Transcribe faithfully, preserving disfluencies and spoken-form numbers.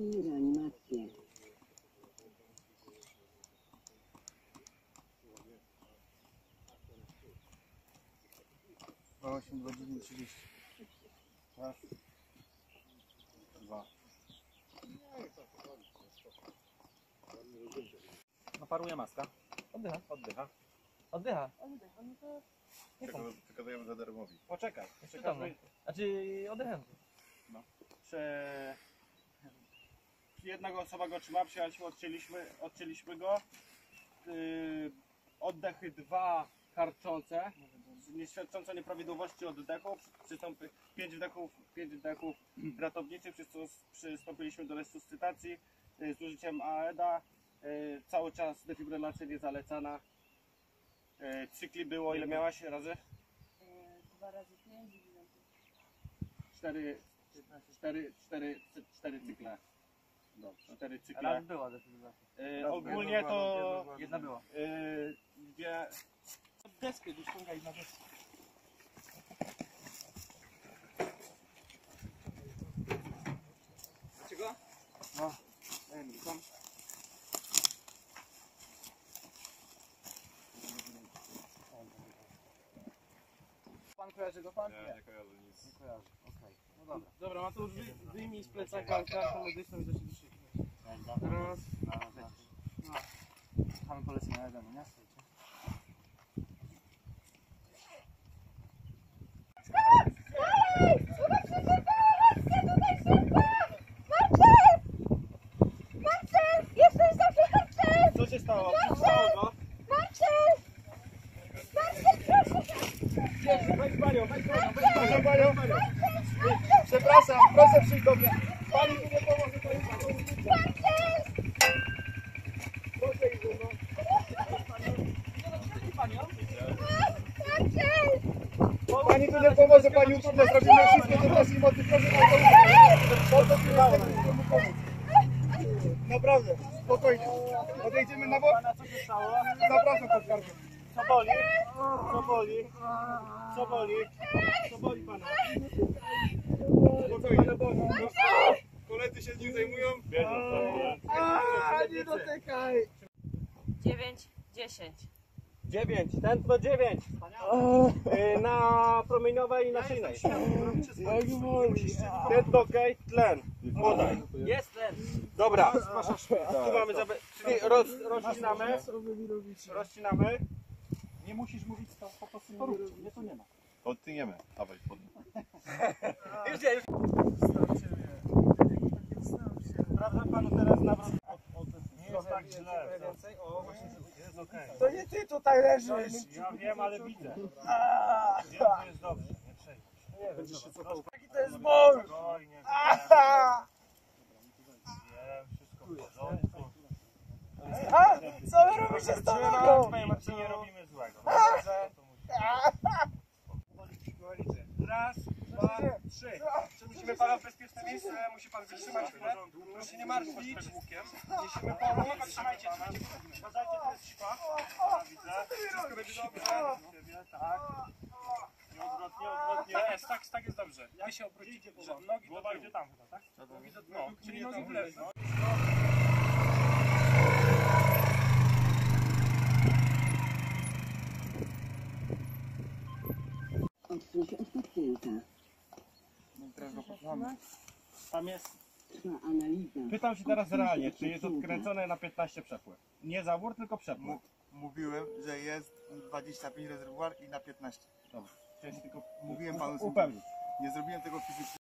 Zacznij reanimację. osiem, dwa, dziewięć, trzydzieści. Raz. Dwa. No paruje maska. Oddycha. Oddycha. Oddycha. Oddycha, no to... Przekazujemy zadarmowi. Poczekaj. Przekazuj. Znaczy oddechem. No. Prze... Jedna osoba go trzyma, przyjechaliśmy, odcięliśmy, odcięliśmy go. Yy, oddechy dwa harczące, nie świadczące nieprawidłowości oddechu. Przystąpy, pięć wdechów, pięć wdechów ratowniczych, przystąpiliśmy do resuscytacji yy, z użyciem A E D A. Yy, cały czas defibrylacja niezalecana. Yy, cykli było, ile miałaś razy? Dwa razy pięć, Cztery, cztery, cztery, cztery cykle. Dobrze. Cztery cykle. Raz była defibrylacja. Yy, ogólnie to Jedna była. yy, dwie... Deskę wyciągaj na deskę. Dlaczego? No. Ej, tam. Pan kojarzy go pan? Nie, nie kojarzę nic. Nie kojarzy. Okej. No dobra. Dobra, Mateusz, wy, wyjmij z plecaka kartę medyczną i zacznij dyszyć. Raz. No. Mamy polecenia jeden, nie? Co się stało? Co się stało? Weź panią, weź panią, weź panią, panią. Przepraszam, proszę przyjść do mnie. Pani mi nie pomoże, pani mi nie pomoże. Proszę iść, no. Pani tu nie pomoże, pani uczucia, zrobimy wszystko do naszej mocy. Proszę panią. Naprawdę, spokojnie. Odejdziemy na bok. Co się stało? Zapraszam pod skargę. Co boli? Co boli? Co boli? Co boli pana? Spokojnie. Koledzy się z nim zajmują. A, nie dotykaj. dziewięć, dziesięć. dziewięć, tętno dziewięć. Yy, na promieniowej i na szyjnej. Tętno ok, tlen. Podaj. Jest ten. Dobra. Tu mamy zabe... Czyli roz, rozcinamy. Rozcinamy. Nie musisz mówić to po prostu po róbcie. Nie, to nie ma. Odtyniemy. Dawaj, pod... Już nie, już. Sprawdzam panu teraz nawrot. Nie jest tak źle. Więcej. O, właśnie jest okej. To nie ty tutaj leżysz! Ja wiem, ale widzę. Wiem, że jest dobrze. Nie przejmuj się. Jaki to jest ból! Spokojnie. Aha! Wiem, wszystko w porządku. A, co wy robicie z tą nogą? Panie Marcinie, nie robimy złego. Raz, dwa, trzy. Przenosimy pana w bezpieczne miejsce, musi pan wytrzymać chwilę. Proszę się nie martwić. Niesiemy pomóc, trzymajcie, trzymajcie. Uważajcie, to jest sipa. Widzę. Wszystko będzie dobrze. Tak. Nieodwrotnie, odwrotnie. Tak jest, tak, tak jest dobrze. Wy się obrócicie, że nogi głowa idzie tam chyba, tak? No, czyli nogi w lewo. Odsuń od pacjenta. Teraz go posłuchamy. Tam jest. Trwa analiza. Pytam się teraz realnie, czy jest odkręcone na piętnaście przepływ. Nie zawór, tylko przepływ. Mówiłem, że jest dwadzieścia pięć rezerwuar i na piętnaście. Dobra. Chciałem się tylko Mówiłem panu, upewnić. nie zrobiłem tego fizycznie.